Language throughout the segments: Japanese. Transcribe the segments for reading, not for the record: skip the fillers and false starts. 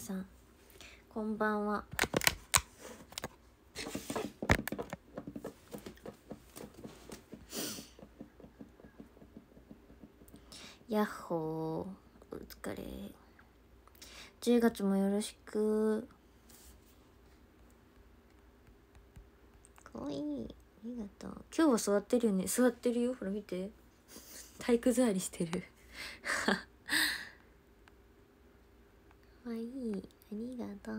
さんこんばんは。やっほー、お疲れ。10月もよろしく。かわいい、ありがとう。今日は座ってるよね。座ってるよ、ほら見て、体育座りしてるかわいい、ありがとう。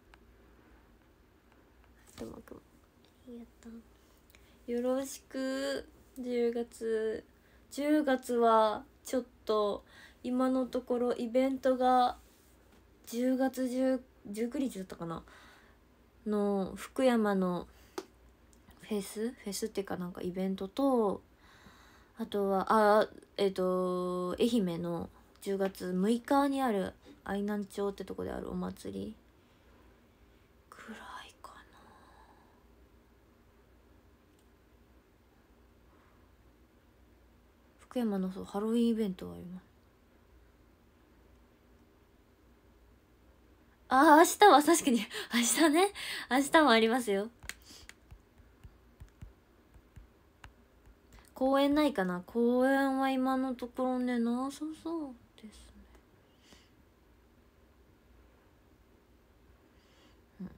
ともくんありがとう。よろしく。10月はちょっと今のところイベントが10月19日だったかなの福山のフェスっていうかなんかイベントと、あとは愛媛の10月6日にある愛南町ってとこであるお祭りくらいかな。福山のハロウィンイベントがあります。明日は確かに明日ね、明日もありますよ。公園ないかな。公園は今のところねなさそうですね。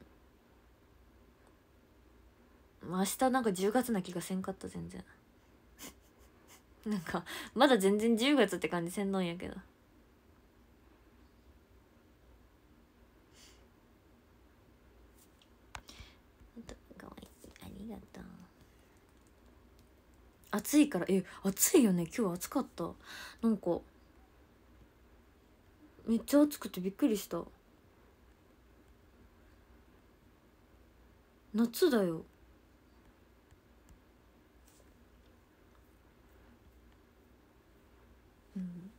明日なんか10月な気がせんかった。全然なんかまだ全然10月って感じせんのんやけど。かわいい、ありがとう。暑いから暑いよね。今日暑かった。なんかめっちゃ暑くてびっくりした。夏だよ。うん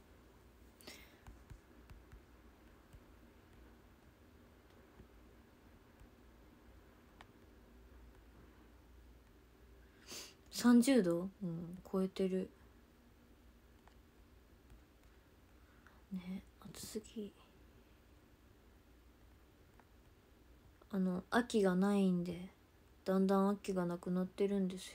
30度、超えてるね。暑すぎ。秋がないんでだんだん秋がなくなってるんですよ。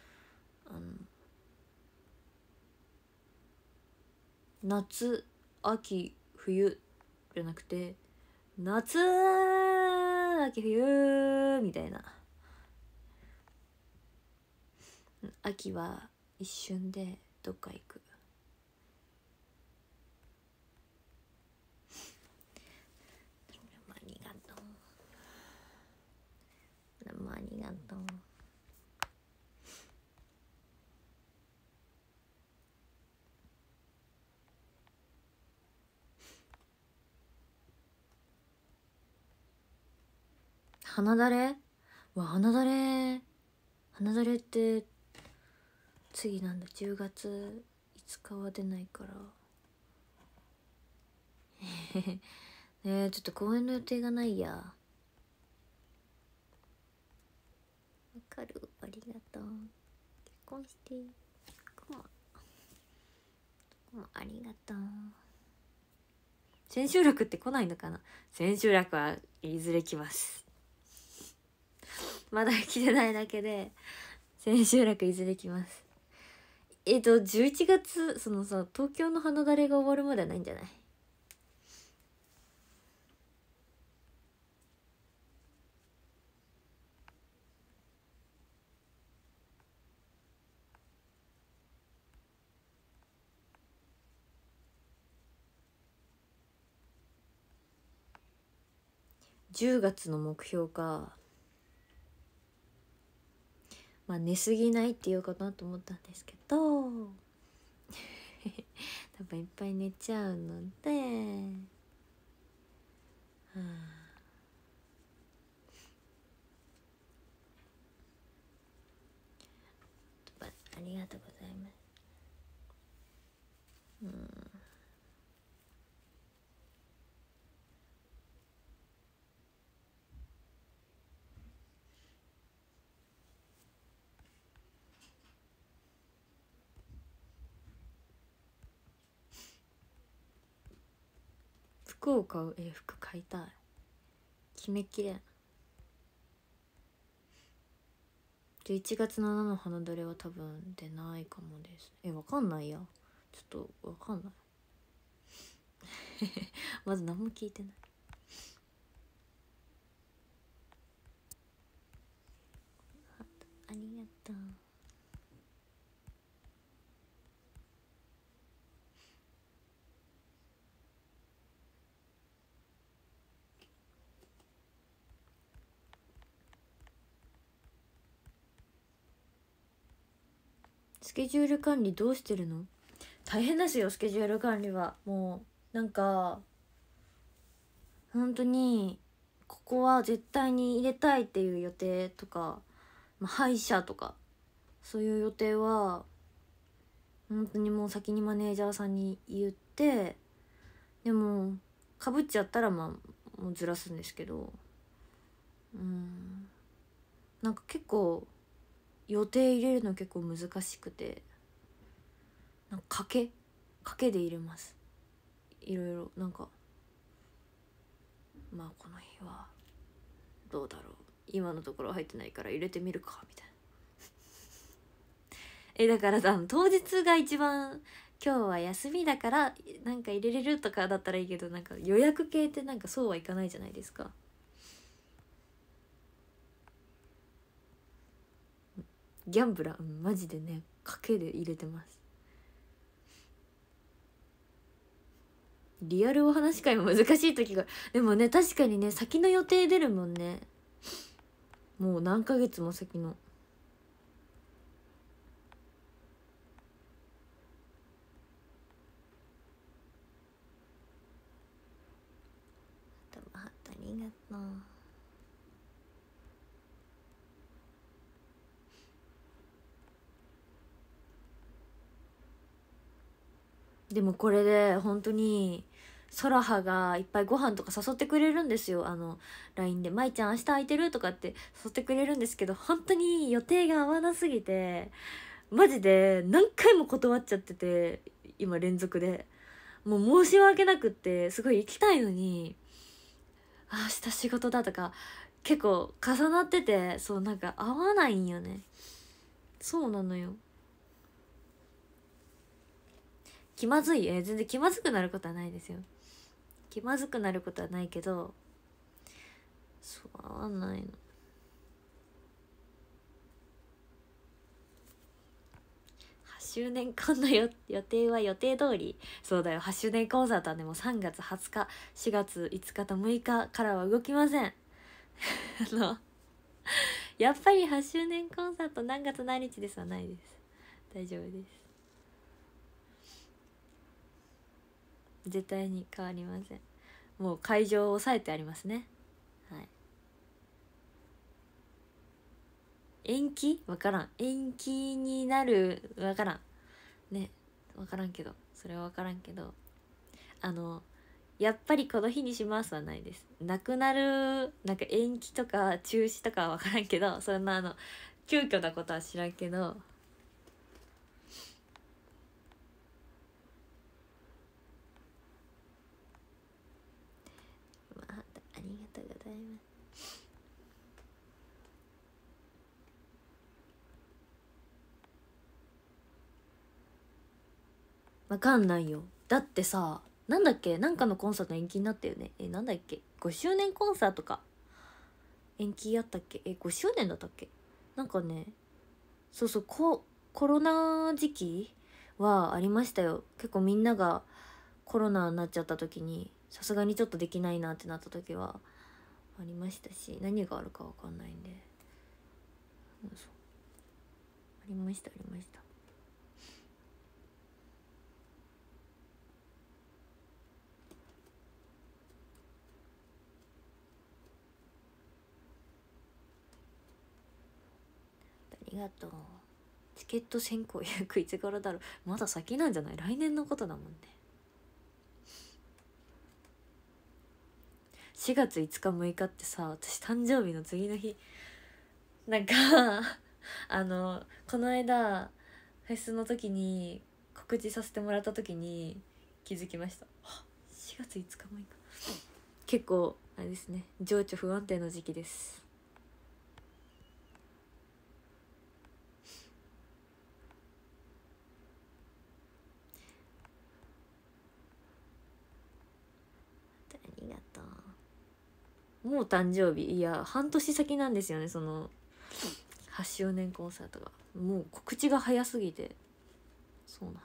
夏秋冬じゃなくて夏秋冬みたいな。秋は一瞬でどっか行く。ありがとう。ありがとう。花だれ花だれって次なんだ。10月5日は出ないからねえ、ちょっと公演の予定がないや。わかる、ありがとう。結婚してくもありがとう。千秋楽って来ないのかな。千秋楽はいずれ来ます。まだ来てないだけで千秋楽いずれ来ます。11月そのさ、東京の花だれが終わるまではないんじゃない。10月の目標か。まあ寝すぎないって言うかなと思ったんですけど多分いっぱい寝ちゃうので、ありがとうございます。 服を買う。服買いたい。決めきれん。11月7の花どれは多分出ないかもです。わかんないや。ちょっとわかんないまず何も聞いてない。ありがとう。スケジュール管理どうしてるの？大変ですよ、スケジュール管理は。もうなんか本当にここは絶対に入れたいっていう予定とか、歯医者とかそういう予定は本当にもう先にマネージャーさんに言って、でもかぶっちゃったらもうずらすんですけど、なんか結構予定入れるの結構難しくて、なんか賭けで入れます。いろいろなんかこの日はどうだろう、今のところ入ってないから入れてみるかみたいなだから当日が一番、今日は休みだからなんか入れれるとかだったらいいけど、なんか予約系ってなんかそうはいかないじゃないですか。ギャンブラー、マジでね、賭けで入れてます。リアルお話し会も難しい時が、でもね確かにね、先の予定出るもんね。もう何ヶ月も先の。ありがとう。でもこれで本当にソラハがいっぱいご飯とか誘ってくれるんですよ。LINE で「まいちゃん明日空いてる?」とかって誘ってくれるんですけど、本当に予定が合わなすぎてマジで何回も断っちゃってて、今連続でもう申し訳なくって、すごい行きたいのに明日仕事だとか結構重なってて、そうなんか合わないんよね。そうなのよ。気まずい？全然気まずくなることはないですよ。気まずくなることはないけど、そう合わないの。8周年間の予定は予定通り。そうだよ、8周年コンサートはね、もう3月20日4月5日と6日からは動きませんやっぱり8周年コンサート何月何日ですはないです。大丈夫です。絶対に変わりません。もう会場を抑えてありますね。はい。延期わからん。延期になる、わからんね。わからんけど、それはわからんけど、やっぱりこの日にしますはないです。なくなる、なんか延期とか中止とかはわからんけど、そんな急遽なことは知らんけど、ありがとうございます。わかんないよ。だってさ、なんだっけ、なんかのコンサート延期になったよね。なんだっけ、5周年コンサートか延期やったっけ。5周年だったっけ。なんかね、そうそう、コロナ時期はありましたよ。結構みんながコロナになっちゃった時にさすがにちょっとできないなってなった時はありましたし、何があるかわかんないんで、そうありましたありました。ありがとう。チケット先行予約いつ頃だろう。まだ先なんじゃない？来年のことだもんね。4月5日6日ってさ、私誕生日の次の日なんかこの間フェスの時に告知させてもらった時に気づきました。4月5日6日結構あれですね、情緒不安定の時期です。ありがとう。もう誕生日、いや半年先なんですよね、その8周年コンサートが。もう告知が早すぎて。そうなんです。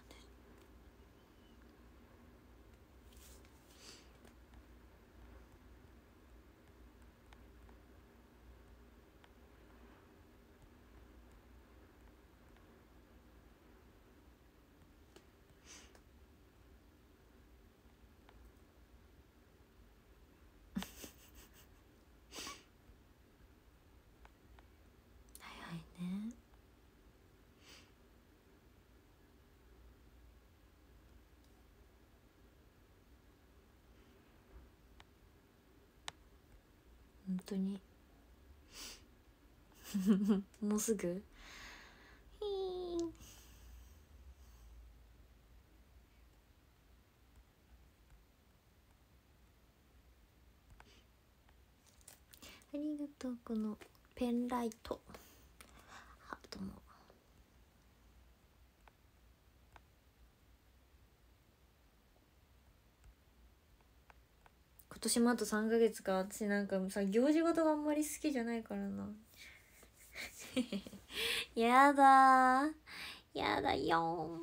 早いね。本当にもうすぐ。ありがとう。このペンライトハートも。今年もあと3ヶ月か。私なんかさ、行事事があんまり好きじゃないからな。やだー、やだよ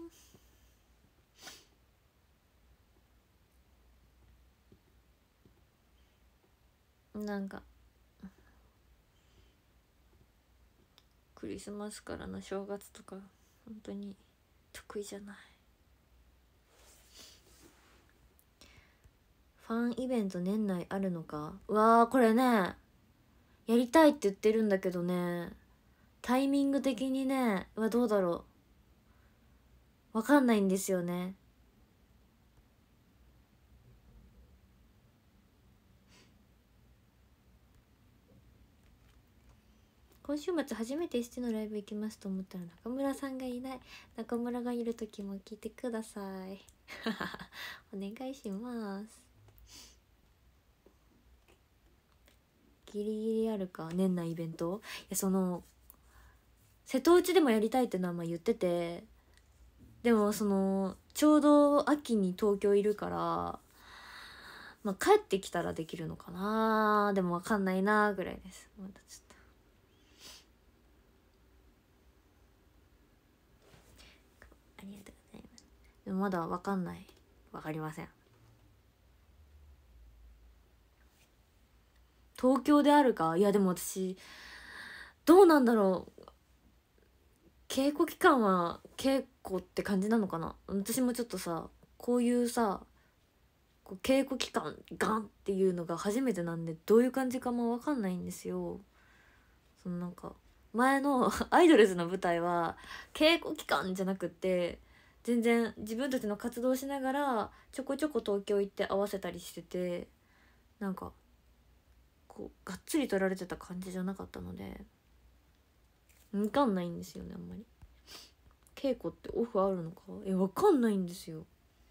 ー。なんかクリスマスからの正月とか本当に得意じゃない。ファンイベント年内あるのか。うわー、これね、やりたいって言ってるんだけどね、タイミング的にね、どうだろう、わかんないんですよね。今週末初めてしてのライブ行きますと思ったら中村さんがいない。中村がいる時も聞いてください。お願いします。ギリギリあるか、年内イベント。いや、その瀬戸内でもやりたいってのはまあ言ってて、でもそのちょうど秋に東京いるから、まあ帰ってきたらできるのかな。でもわかんないなぐらいです。まだちょっと。ありがとうございます。でもまだわかんない。わかりません。東京であるか。いやでも私どうなんだろう、稽古期間は稽古って感じなのかな。私もちょっとさ、こういうさ、こう稽古期間ガンっていうのが初めてなんで、どういう感じかも分かんないんですよ。そのなんか前のアイドルズの舞台は稽古期間じゃなくって、全然自分たちの活動しながらちょこちょこ東京行って合わせたりしてて、なんかこうがっつり取られてた感じじゃなかったので分かんないんですよね。あんまり稽古ってオフあるのか分かんないんですよ。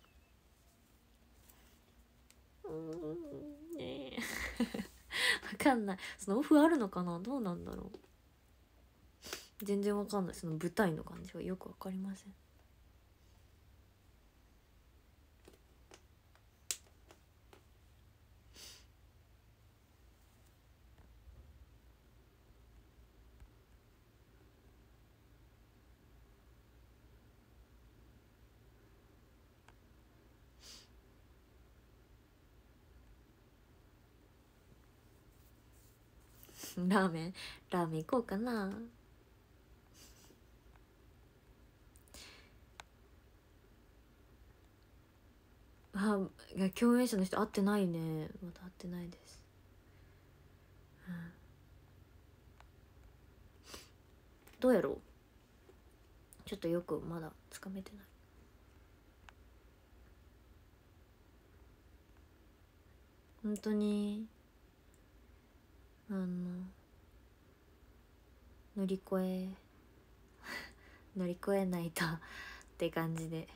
ねえ分かんない。そのオフあるのかな、どうなんだろう。全然分かんない。その舞台の感じはよく分かりません。ラーメン行こうかな。共演者の人会ってないね。まだ会ってないです、うん、どうやろう。ちょっとよくまだつかめてない。本当に乗り越え乗り越えないとって感じで、はい、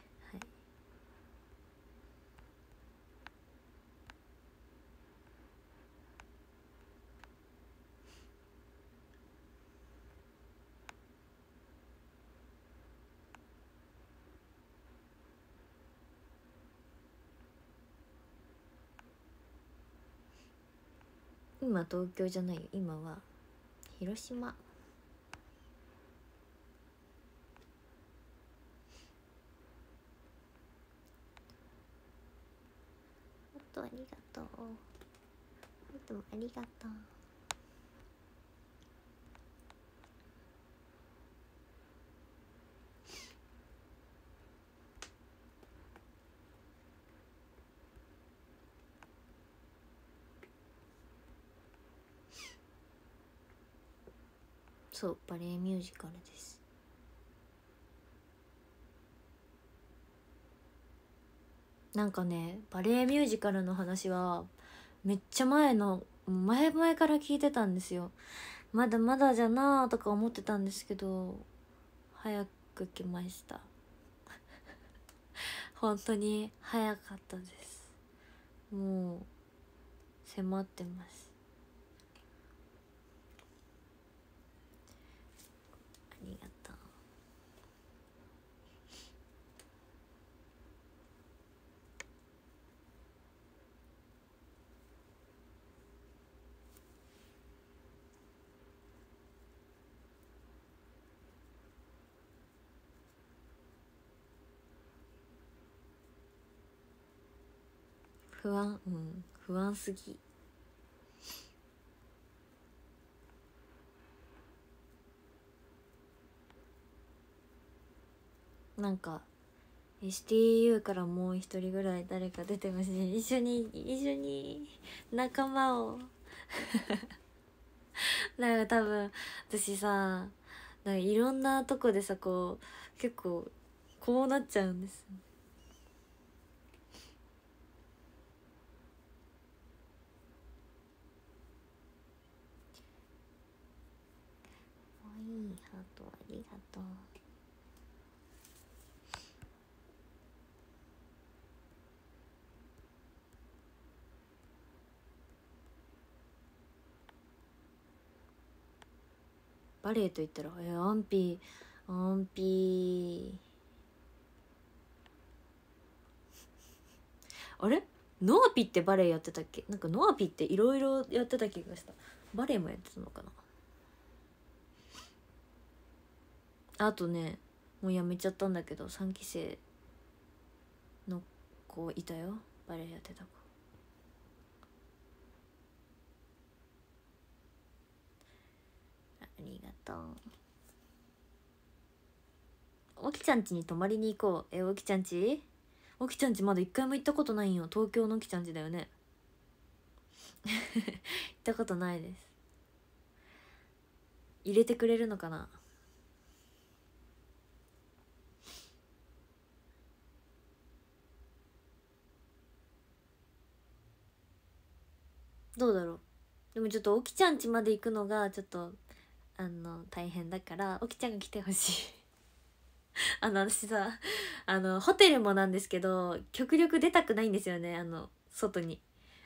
今東京じゃないよ、今は広島。ありがとう。いつもありがとう。そう、バレエミュージカルです。なんかね、バレエミュージカルの話はめっちゃ前々から聞いてたんですよ。まだまだじゃなーとか思ってたんですけど、早く来ました本当に早かったです。もう迫ってます。ありがとう。不安すぎ。なんか STU からもう一人ぐらい誰か出てほしい。一緒に仲間をなんか多分私さ、なんかいろんなとこでさ、こう結構こうなっちゃうんです。いいハートありがとう。バレエと言ったらアンピあれノアピってバレエやってたっけ？なんかノアピっていろいろやってた気がした。バレエもやってたのかな。あとね、もうやめちゃったんだけど3期生の子いたよ、バレエやってた子。ありがとう。おきちゃん家に泊まりに行こう。おきちゃん家まだ一回も行ったことないんよ。東京のおきちゃん家だよね行ったことないです。入れてくれるのかな。どうだろう。でもちょっとおきちゃん家まで行くのがちょっと大変だからおきちゃんが来てほしい私さ、ホテルもなんですけど極力出たくないんですよね。外に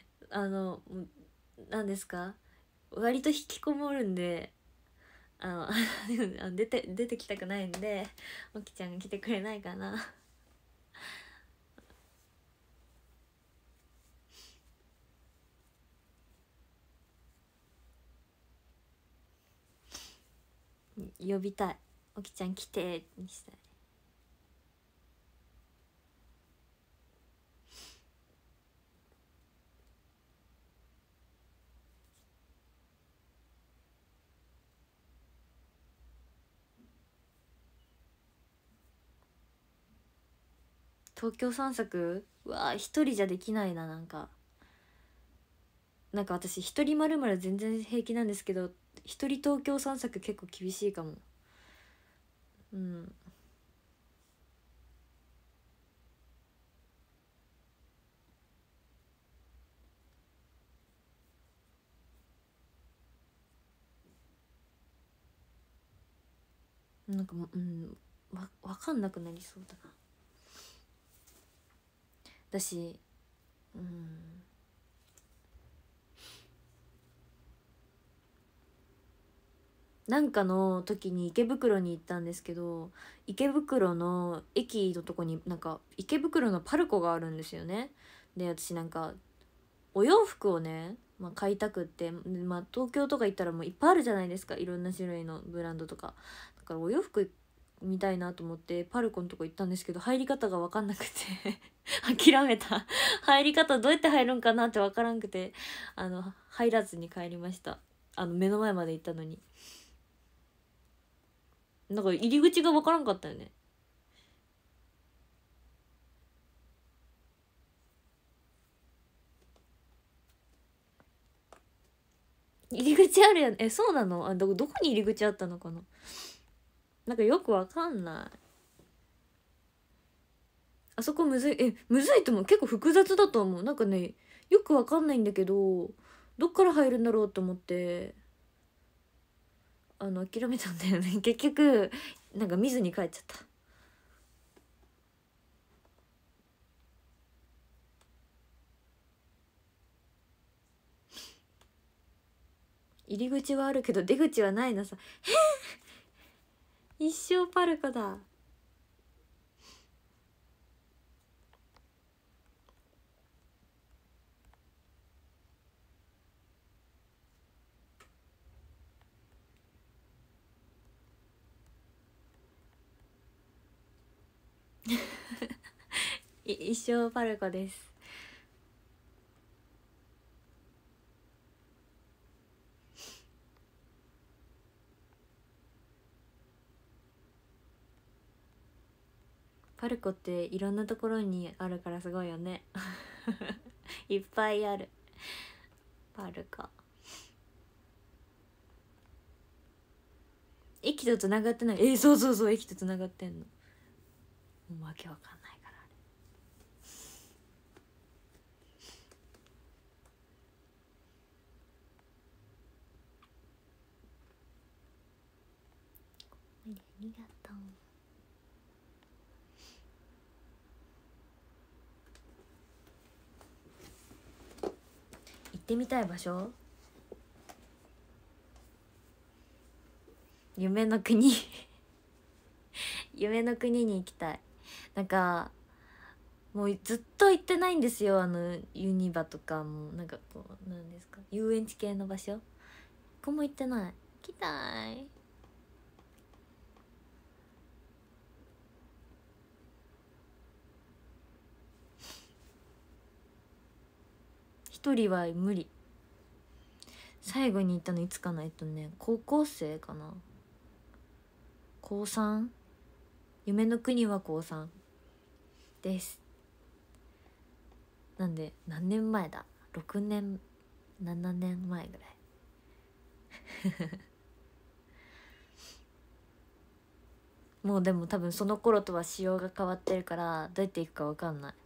なんですか、割と引きこもるんで、あ出てきたくないんで、おきちゃんが来てくれないかな呼びたい。おきちゃん来てにしたい。東京散策、うわ一人じゃできないな。なんか私一人まるまる全然平気なんですけど、一人東京散策結構厳しいかも。うん。なんかもう、わかんなくなりそうだな。だし、なんかの時に池袋に行ったんですけど、池袋の駅のとこになんか池袋のパルコがあるんですよね。で私なんかお洋服をねまあ、買いたくって、まあ、東京とか行ったらもういっぱいあるじゃないですか、いろんな種類のブランドとか。だからお洋服見たいなと思ってパルコのとこ行ったんですけど、入り方が分かんなくて諦めた。入り方どうやって入るんかなって分からんくて、入らずに帰りました。目の前まで行ったのに。なんか入り口が分からんかったよね。入り口あるやん。そうなの？どこに入り口あったのかな。なんかよくわかんない。あそこむずい。むずいと思う。結構複雑だと思う。なんかね、よくわかんないんだけど、どっから入るんだろうと思って、諦めたんだよね。結局、なんか見ずに帰っちゃった。入り口はあるけど出口はないのさ。一生パルコだ。一生パルコです。パルコっていろんなところにあるからすごいよね。いっぱいある。パルコ。駅とつながってない。そうそうそう、駅とつながってんの。もうわけわかんないからあれ。ありがとう。行ってみたい場所、夢の国夢の国に行きたい。なんかもうずっと行ってないんですよ。ユニバとかも、なんかこうなんですか、遊園地系の場所、ここも行ってない。行きたい。一人は無理。最後に行ったのいつかな。高校生かな。高 3？ 夢の国は高3です。なんで何年前だ、6年7年前ぐらい。もうでも多分その頃とは仕様が変わってるから、どうやって行くか分かんない。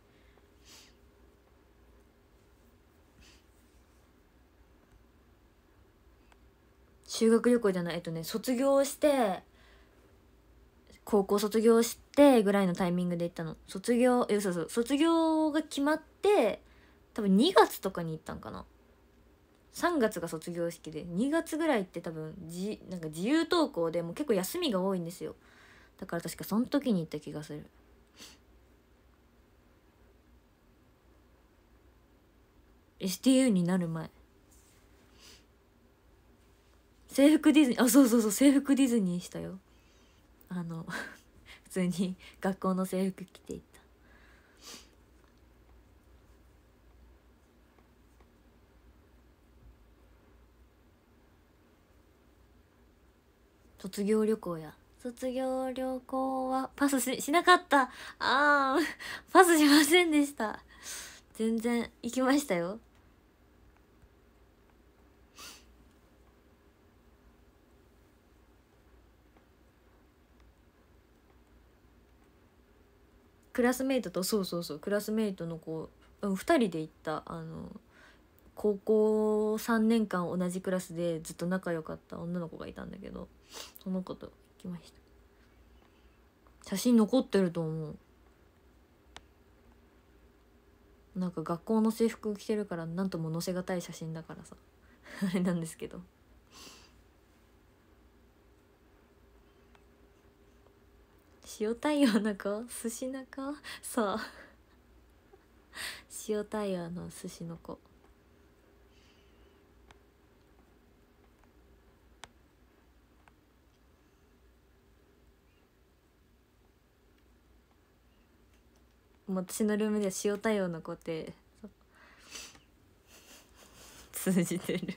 修学旅行じゃない、卒業して、高校卒業してぐらいのタイミングで行ったの。そうそう、卒業が決まって多分2月とかに行ったんかな。3月が卒業式で、2月ぐらいって多分なんか自由登校でもう結構休みが多いんですよ。だから確かその時に行った気がする。STU になる前。制服ディズニー、そうそうそう、制服ディズニーしたよ。普通に学校の制服着ていった。卒業旅行や。卒業旅行はパスしなかった。パスしませんでした。全然行きましたよ。クラスメイトと、そうそうそう、クラスメイトの子、2人で行った。高校3年間同じクラスでずっと仲良かった女の子がいたんだけど、その子と行きました。写真残ってると思う。なんか学校の制服着てるからなんとも載せがたい写真だからさあれなんですけど。塩対応の子、寿司の子、そう、塩対応の寿司の子。 もう私のルームでは塩対応の子って通じてる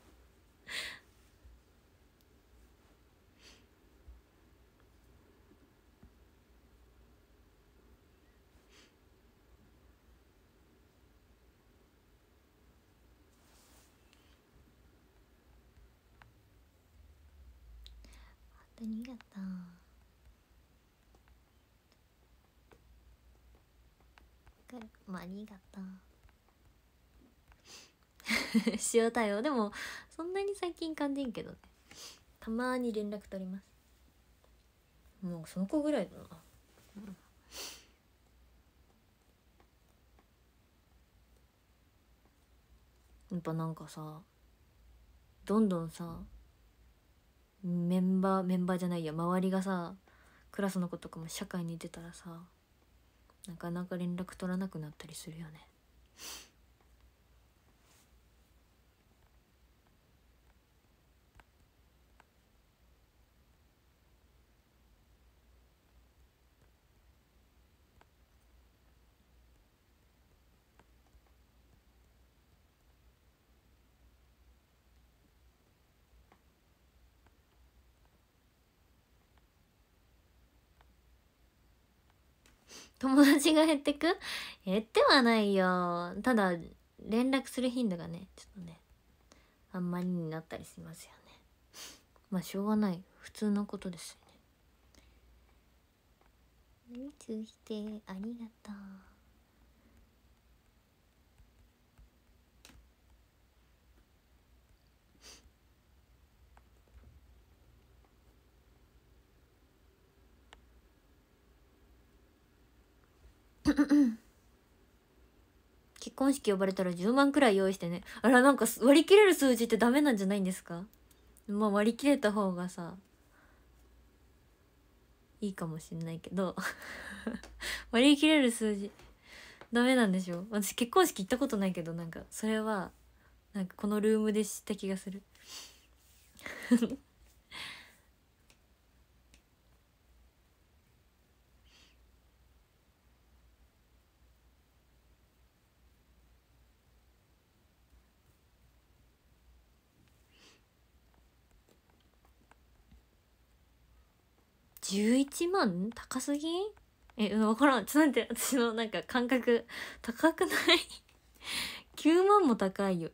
ありがとうありがとう塩対応でもそんなに最近感じんけどね、たまに連絡取ります。もうその子ぐらいだな、やっぱなんかさどんどんさメンバーじゃないや周りがさクラスの子とかも社会に出たらさなかなか連絡取らなくなったりするよね。友達が減ってく？減ってはないよ。ただ連絡する頻度がねちょっとねあんまりになったりしますよね。まあしょうがない普通のことですよね。通してありがとう。結婚式呼ばれたら10万くらい用意してね。あら、なんか割り切れる数字ってダメなんじゃないんですか？まあ割り切れた方がさいいかもしんないけど割り切れる数字ダメなんでしょ？私結婚式行ったことないけど、なんかそれはなんかこのルームで知った気がする11万高すぎん？分からん。ちょっと待って、私のなんか感覚高くない9万も高いよ。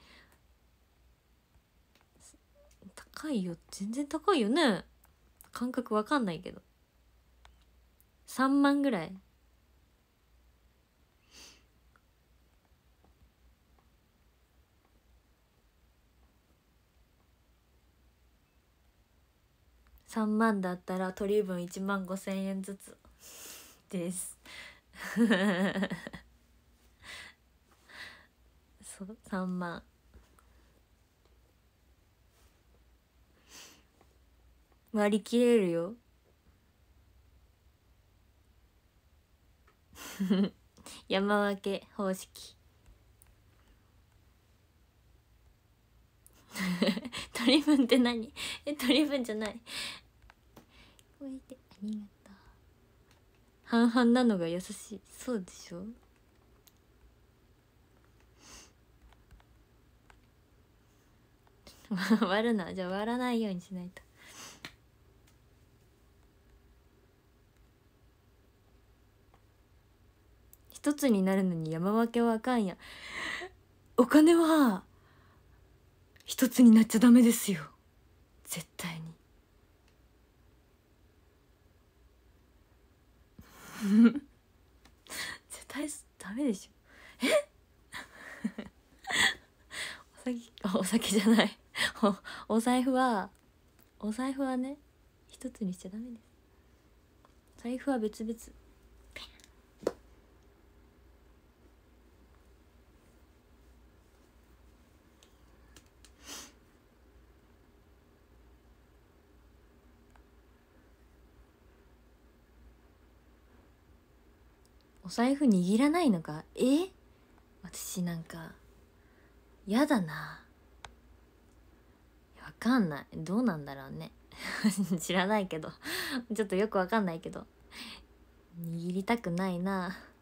高いよ、全然高いよね。感覚わかんないけど3万ぐらい。3万だったら取り分1万5,000円ずつですそう3万割り切れるよ山分け方式取り分って何？取り分じゃない。これでありがとう。半々なのが優しい。そうでしょ割るな。じゃあ割らないようにしないと。一つになるのに山分けはあかんや。お金は一つになっちゃダメですよ、絶対に絶対ダメでしょお酒じゃないお財布はね一つにしちゃダメです。財布は別々。お財布握らないのか？私なんかやだな。わかんない、どうなんだろうね知らないけどちょっとよくわかんないけど握りたくないな。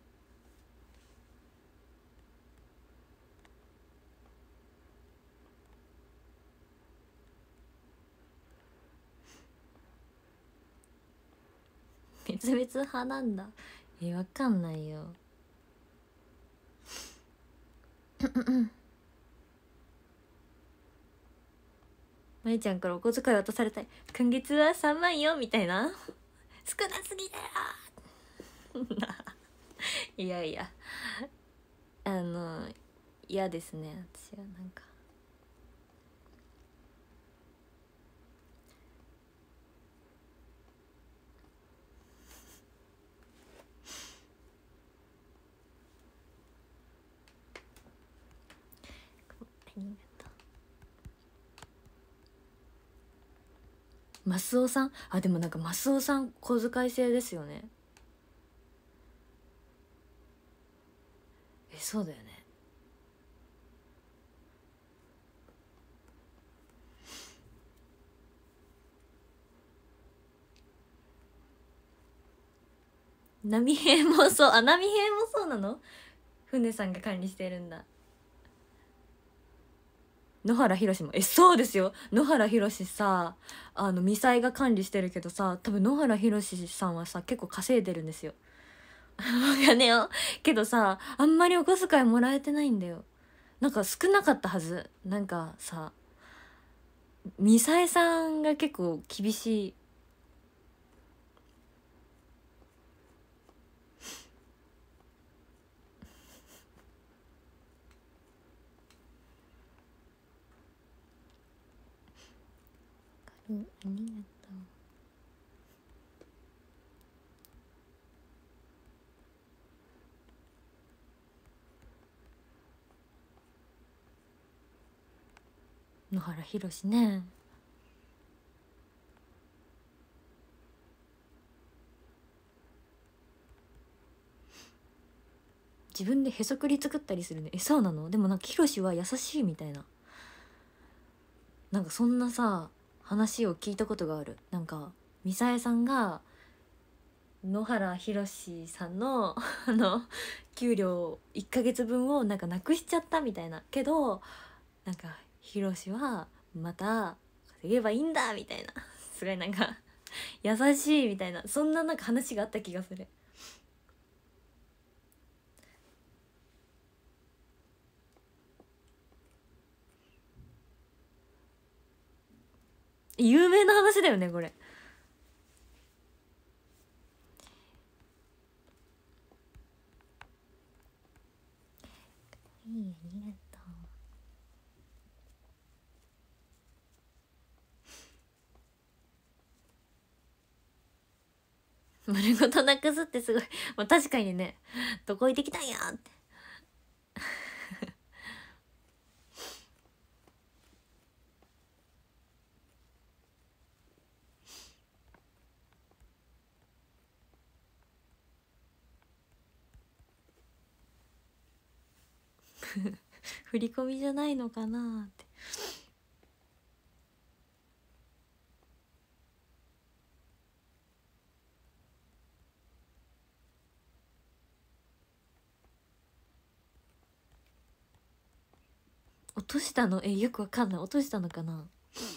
滅派なんだ。わかんないよ。まゆちゃんからお小遣い渡されたい、今月は3万よみたいな。少なすぎだよいやいや、嫌ですね、私は。なんかマスオさん、あ、でもなんかマスオさん小遣い制ですよね。そうだよね。波平もそう、あ、波平もそうなの。船さんが管理してるんだ。野原ひろしもそうですよ。野原ひろしさ、ミサイが管理してるけどさ、多分野原ひろしさんはさ結構稼いでるんですよお金を。けどさ、あんまりお小遣いもらえてないんだよ。なんか少なかったはず。なんかさ、ミサイさんが結構厳しい。ありがとう。野原ひろしね。自分でへそくり作ったりするね。そうなの？でもなんかひろしは優しいみたいな。なんかそんなさ話を聞いたことがある。なんかミサエさんが野原ひろしさんの給料1ヶ月分をなんかなくしちゃったみたいな。けどなんかひろしはまた稼げばいいんだみたいなすごいなんか優しいみたいな、そんななんか話があった気がする。有名な話だよねこれ。いい、ありがとう。丸ごとなくすってすごい、まあ、確かにね、どこ行ってきたんやって振り込みじゃないのかなって。落としたの？よくわかんない。落としたのかな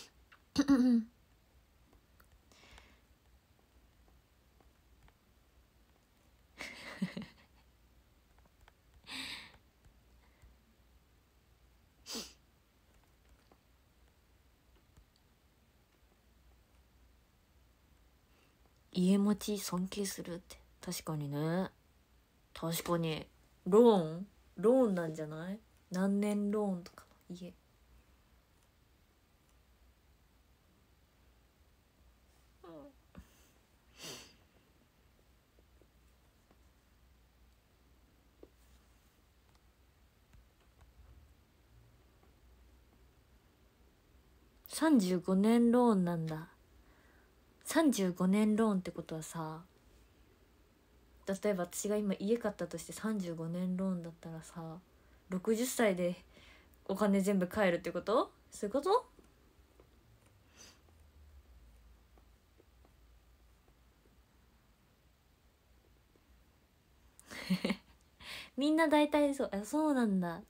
家持ち尊敬するって。確かにね。確かに。ローンなんじゃない？何年ローンとかの家。35年ローンなんだ。35年ローンってことはさ、例えば私が今家買ったとして35年ローンだったらさ、60歳でお金全部返るってこと？そういうこと？みんな大体そう。そうなんだ。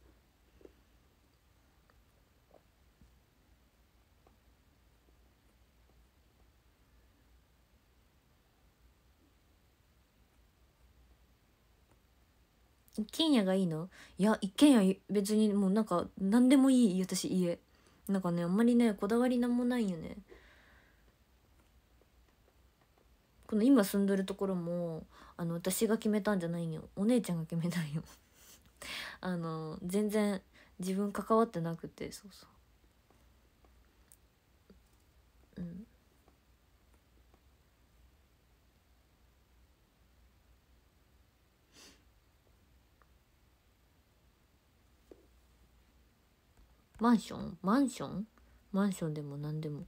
一軒家がいいの？いや、一軒家別にもうなんか何でもいい、私家。なんかね、あんまりねこだわりなんもないよね。この今住んどるところも私が決めたんじゃないんよ、お姉ちゃんが決めたんよ。全然自分関わってなくて。そうそう。うん。マンションマンションマンションでも何でも。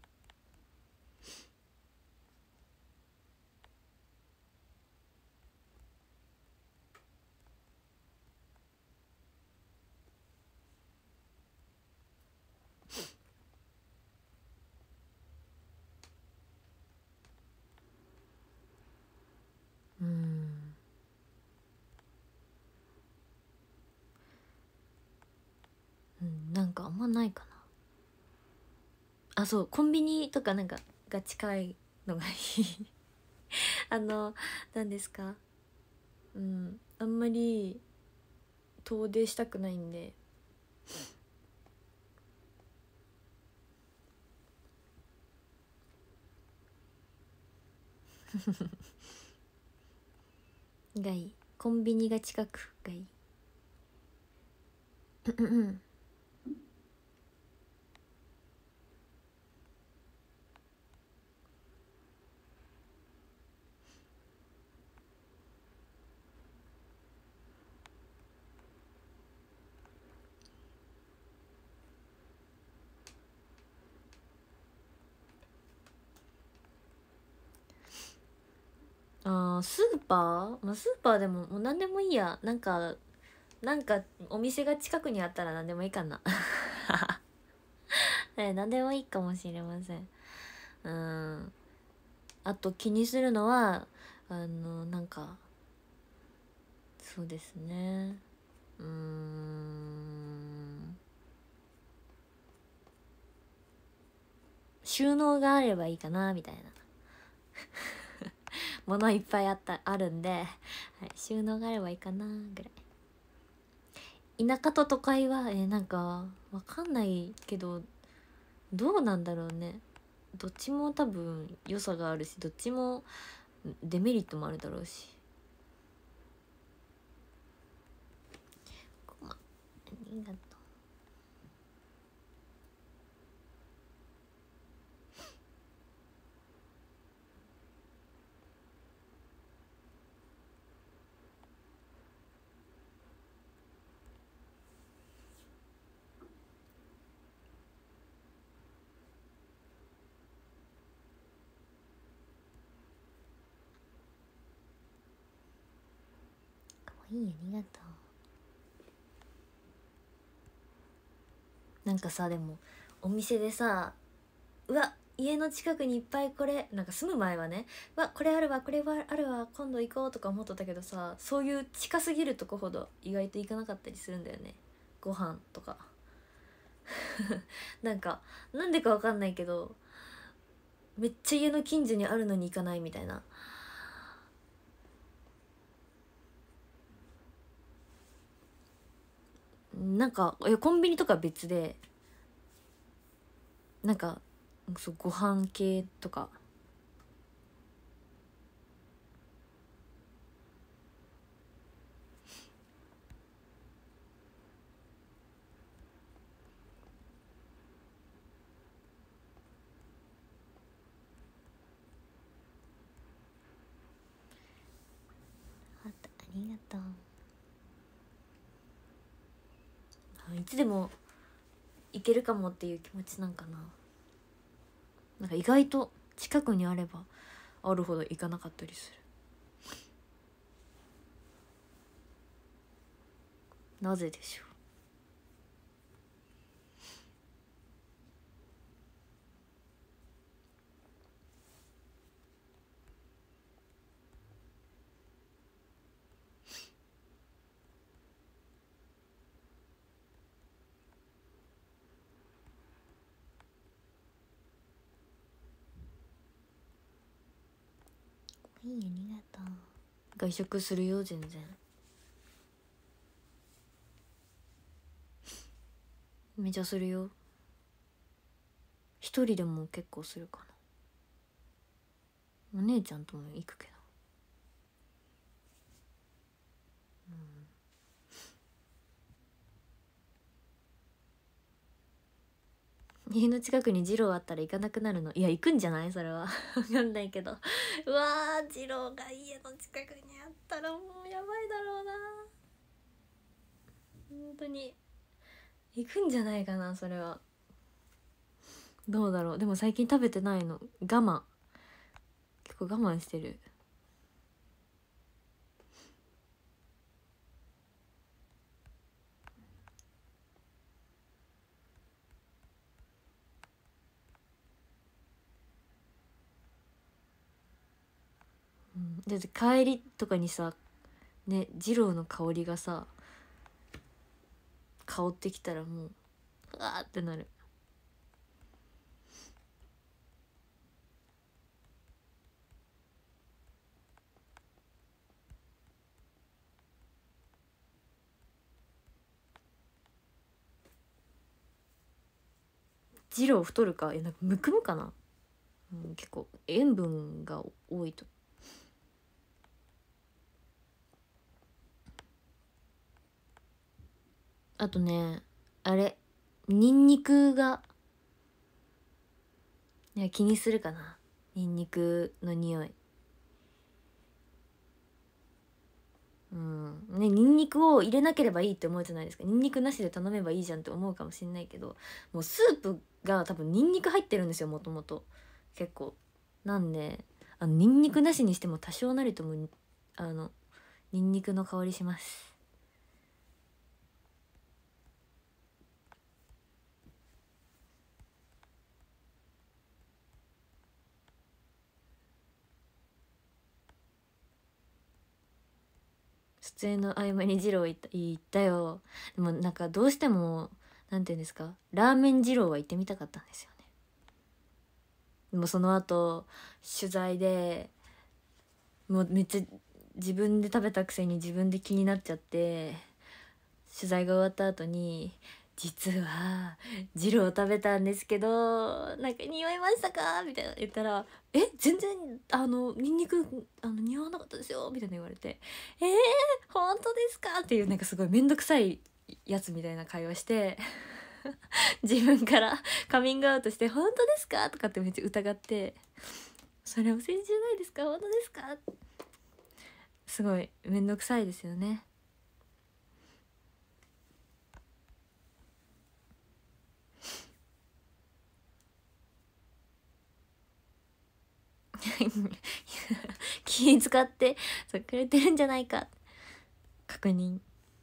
うん。うん、なんかあんまないかな。あ、そう、コンビニとかなんかが近いのがいい。何ですか？うん、あんまり遠出したくないんで。がいい。コンビニが近くがいい。スーパー、まあ、スーパーでももう何でもいいや。なんかお店が近くにあったら何でもいいかな。何でもいいかもしれません。うん。あと気にするのはなんかそうですね。収納があればいいかなみたいな。物いっぱいあるんで、はい、収納があればいいかなぐらい。田舎と都会はなんかわかんないけど、どうなんだろうね。どっちも多分良さがあるし、どっちもデメリットもあるだろうし。ありがとう。かわいい、ありがとう。なんかさ、でもお店でさ、うわ家の近くにいっぱいこれ、なんか住む前はね、うわこれあるわこれはあるわ今度行こうとか思っとったけどさ、そういう近すぎるとこほど意外と行かなかったりするんだよね、ご飯とか。なんかなんでかわかんないけど、めっちゃ家の近所にあるのに行かないみたいな。なんかコンビニとか別で、なんかそうご飯系とか。ありがとう。いつでも行けるかもっていう気持ちなんかな。なんか意外と近くにあればあるほど行かなかったりする。なぜでしょう。いい、ありがとう。外食するよ全然。 めちゃするよ。一人でも結構するかな。お姉ちゃんとも行くけど、家の近くに二郎あったら行かなくなるの？いや行くんじゃないそれは分かんないけど、うわー二郎が家の近くにあったらもうやばいだろうな。本当に行くんじゃないかなそれは。どうだろう。でも最近食べてないの。我慢、結構我慢してる。だって帰りとかにさね、二郎の香りがさ香ってきたらもううわーってなる。二郎太るか、なんかむくむかな、結構塩分が多いと。あとね、あれニンニクが、いや気にするかな、ニンニクの匂い。ね、ニンニクを入れなければいいって思うじゃないですか。ニンニクなしで頼めばいいじゃんって思うかもしんないけど、もうスープが多分ニンニク入ってるんですよ、もともと。結構なんで、ニンニクなしにしても多少なりともニンニクの香りします。出演の合間に二郎行ったよ。でもなんかどうしてもなんていうんですか、ラーメン二郎は行ってみたかったんですよね。でもその後取材でもうめっちゃ自分で食べたくせに自分で気になっちゃって、取材が終わった後に実は二郎食べたんですけどなんか匂いましたかみたいな言ったら、全然ニンニク匂わなかったですよみたいな言われて、本当ですかっていう、なんかすごい面倒くさいやつみたいな会話して自分からカミングアウトして本当ですかとかってめっちゃ疑って、それお世辞じゃないですか本当ですか、すごい面倒くさいですよね。気使ってそうくれてるんじゃないか確認。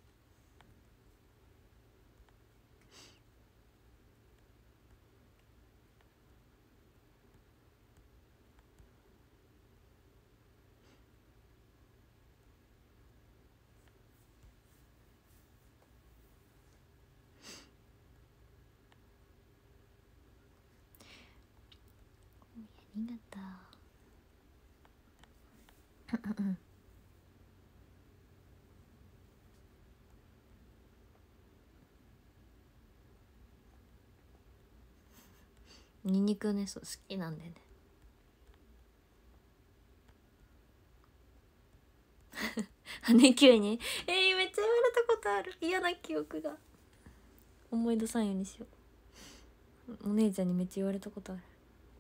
新潟ニンニクね、そう好きなんでね。羽球にめっちゃ言われたことある。嫌な記憶が思い出さんようにしよう。お姉ちゃんにめっちゃ言われたことある。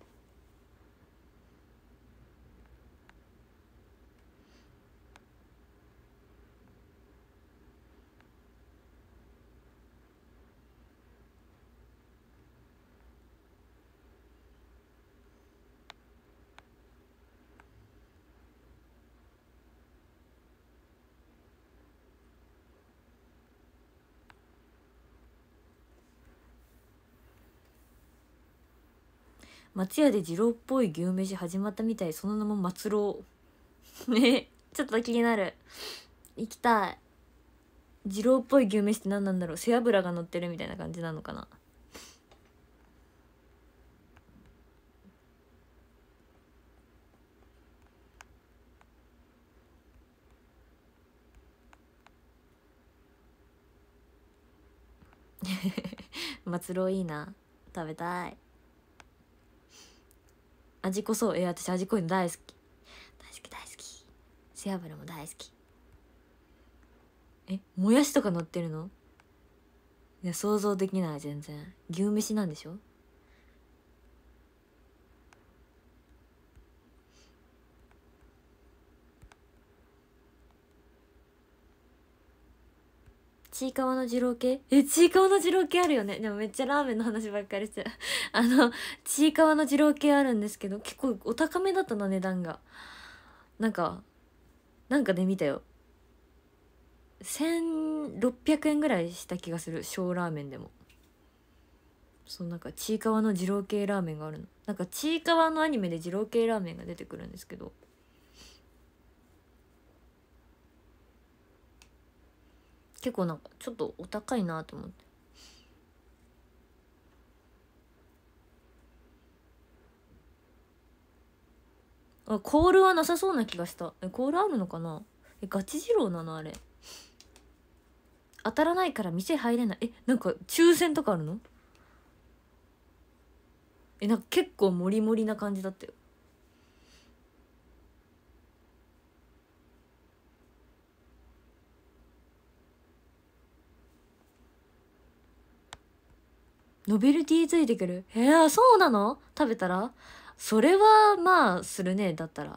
松屋で二郎っぽい牛飯始まったみたい。その名も松郎ね、ちょっと気になる。行きたい。二郎っぽい牛飯って何なんだろう。背脂が乗ってるみたいな感じなのかな。 松郎いいな、食べたい。味こそ、私味濃いの大好き大好き大好き。背脂も大好き。もやしとか乗ってるの？いや想像できない。全然牛飯なんでしょ。ちいかわの二郎系、ちいかわの二郎系あるよね。でもめっちゃラーメンの話ばっかりしてるちいかわの二郎系あるんですけど、結構お高めだったの、値段が。なんかで見たよ、1600円ぐらいした気がする、小ラーメンでも。そう、なんかちいかわの二郎系ラーメンがあるの。なんかちいかわのアニメで二郎系ラーメンが出てくるんですけど、結構なんかちょっとお高いなと思って。コールはなさそうな気がした。コールあるのかな。ガチ二郎なのあれ。当たらないから店入れない。なんか抽選とかあるの？なんか結構モリモリな感じだったよ。ノベルティついてくる。そうなの？食べたらそれはまあするね。だったら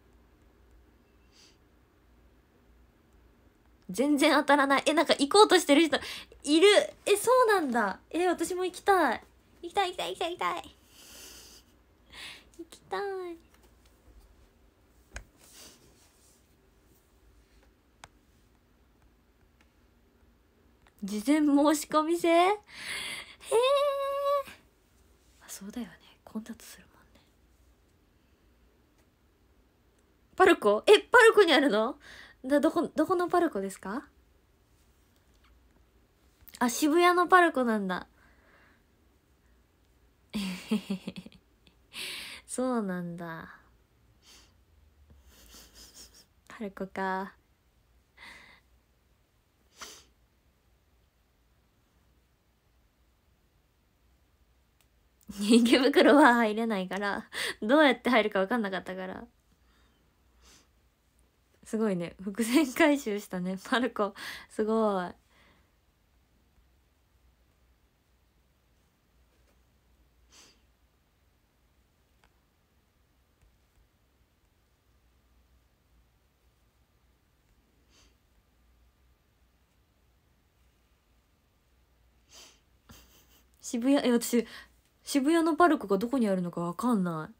全然当たらない。なんか行こうとしてる人いる。そうなんだ。私も行きたい。行きたい行きたい行きたい行きたい行きたい。事前申し込み制？そうだよね、混雑するもんね。パルコ？パルコにあるの？どこのパルコですか？渋谷のパルコなんだ。そうなんだ。パルコか。池袋は入れないから、どうやって入るか分かんなかったから。すごいね、伏線回収したね、パルコ。すごい。渋谷、私渋谷のパルコがどこにあるのか分かんない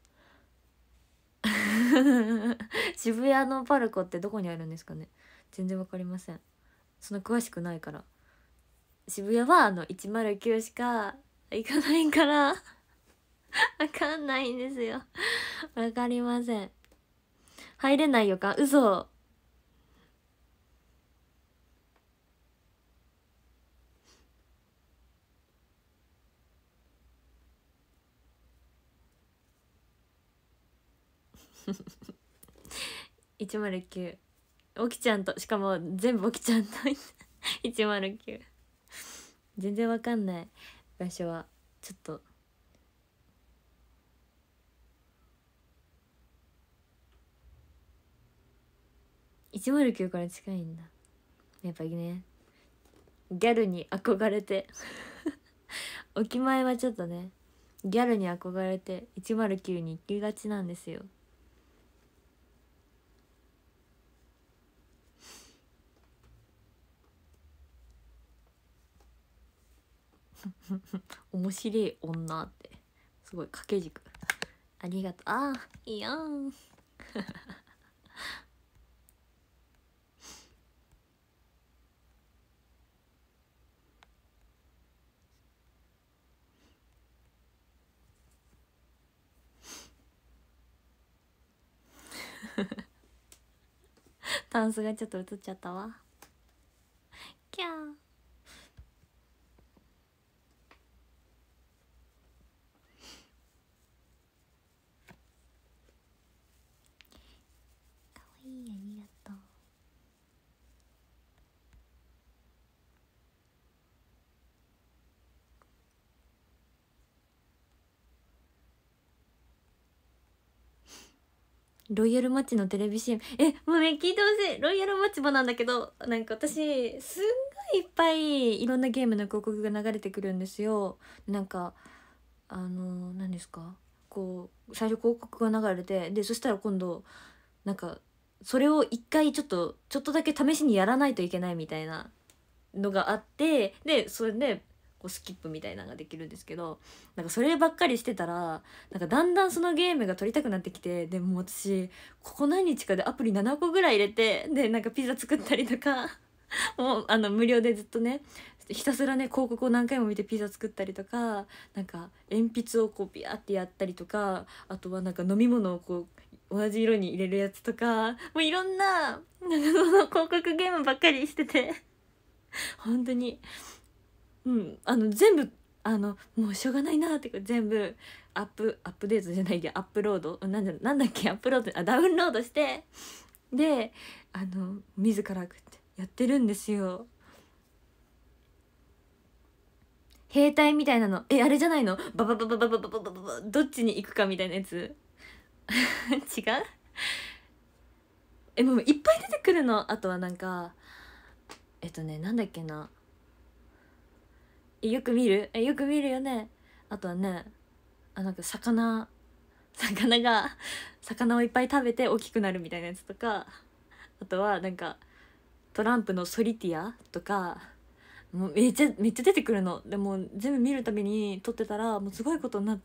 渋谷のパルコってどこにあるんですかね。全然分かりません。そんな詳しくないから。渋谷は109しか行かないから分かんないんですよ。分かりません。入れないよか、嘘。109、おきちゃんと、しかも全部おきちゃんと109。全然わかんない場所はちょっと。109から近いんだ。やっぱりね、ギャルに憧れておきまえはちょっとね、ギャルに憧れて109に行きがちなんですよ。面白い女ってすごい掛け軸。ありがとう。いいやんタンスがちょっと映っちゃったわ。キャー。かわいい、ありがとう。 ロイヤルマッチのテレビ CM、 もうね聞いてほしい。ロイヤルマッチもなんだけど、なんか私すんごいいっぱいいろんなゲームの広告が流れてくるんですよ。なんか何ですか、こう最初広告が流れて、でそしたら今度なんかそれを一回ちょっとだけ試しにやらないといけないみたいなのがあって、でそれでこうスキップみたいなのができるんですけど、なんかそればっかりしてたらなんかだんだんそのゲームが撮りたくなってきて、でもう私ここ何日かでアプリ7個ぐらい入れて、でなんかピザ作ったりとかもう無料でずっとねひたすらね広告を何回も見てピザ作ったりとか、なんか鉛筆をこうビャーってやったりとか、あとはなんか飲み物をこう同じ色に入れるやつとか、もういろんななんかその広告ゲームばっかりしてて本当に全部もうしょうがないなってか全部アップデートじゃないでアップロードなんだっけアップロードダウンロードして、で自らやってるんですよ。兵隊みたいなのあれじゃないの、ババババババババババどっちに行くかみたいなやつ違うもういっぱい出てくるの。あとはなんかなんだっけな、よく見るよね。あとはねなんか魚をいっぱい食べて大きくなるみたいなやつとか、あとはなんかトランプのソリティアとか、もうめっちゃ出てくるの。でも全部見るたびに撮ってたらもうすごいことになって、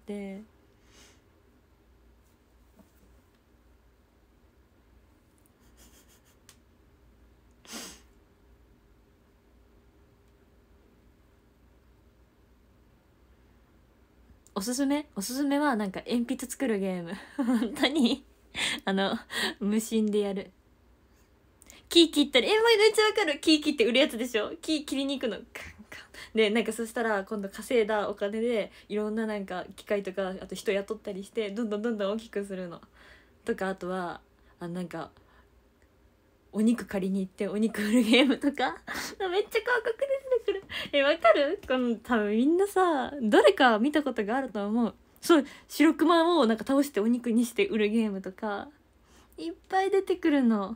おすすめはなんか鉛筆作るゲーム本当に無心でやる。木切ったり、めっちゃわかる。木切って売るやつでしょ。木切りに行くのカンカンで、なんかそしたら今度稼いだお金でいろんななんか機械とかあと人雇ったりしてどんどん大きくするのとか、あとはなんかお肉借りに行ってお肉売るゲームとかめっちゃ広告で出てくる。わかる？この多分みんなさどれか見たことがあると思う。そう、白クマをなんか倒してお肉にして売るゲームとかいっぱい出てくるの。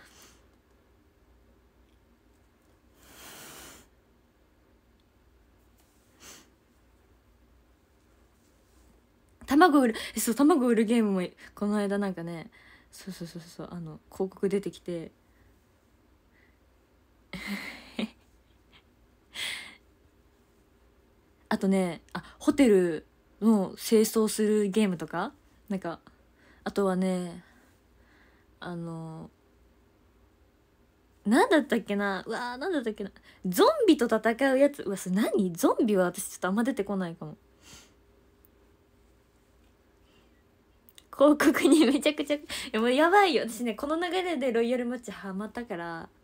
卵売る卵売るゲームもこの間なんかね、そう広告出てきてあとねホテルの清掃するゲームとか、なんかあとはねなんだったっけな、なんだったっけな、ゾンビと戦うやつ。それ何？ゾンビは私ちょっとあんま出てこないかも。広告にめちゃくちゃもうやばいよ。私ねこの流れでロイヤルマッチハマったから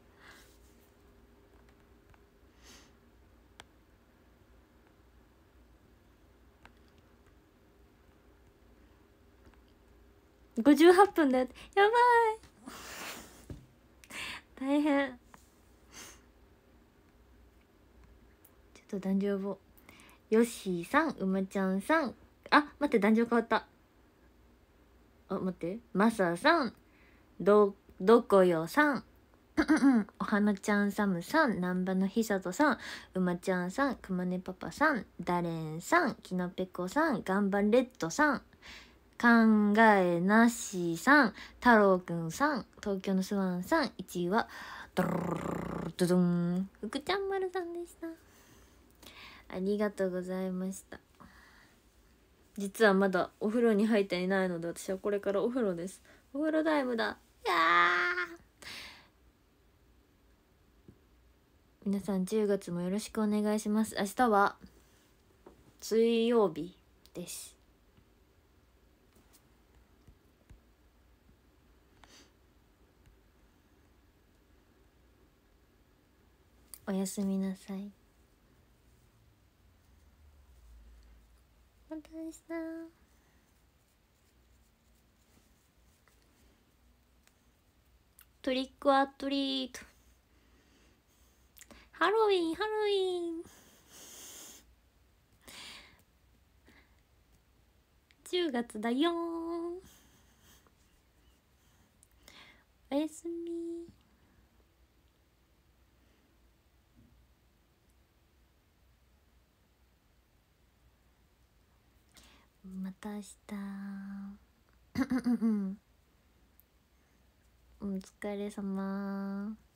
。58分だよ。やばい大変。ちょっと壇上をヨッシーさん、うまちゃんさん、待って壇上変わった。待って、マサさん、どこよさんおはなちゃんサムさん、南波のひさとさん、うまちゃんさん、くまねパパさん、ダレンさん、きのぺこさん、がんばレッドさん、考えなしさん、太郎くんさん、東京のスワンさん、1位はドロロドドン、福ちゃんまるさんでした。ありがとうございました。実はまだお風呂に入っていないので、私はこれからお風呂です。お風呂タイムだ。いや皆さん10月もよろしくお願いします。明日は水曜日です。おやすみなさい。また明日。トリックアトリート。ハロウィン10月だよー。 また明日お疲れ様。